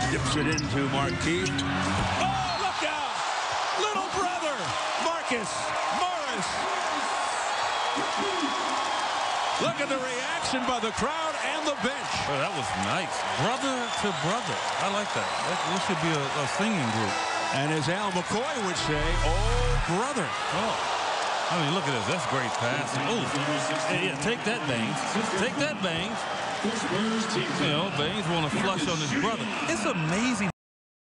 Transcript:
Dips it into Markieff. Oh, look out! Little brother, Marcus Morris. Look at the reaction by the crowd and the bench. Oh, that was nice. Brother to brother. I like that. That should be a singing group. And as Al McCoy would say, oh, brother. Oh. I mean, look at this. That's great passing. Oh, yeah, take that, Baynes. Take that, Baynes. You know, Baynes want to flush on his brother. It's amazing.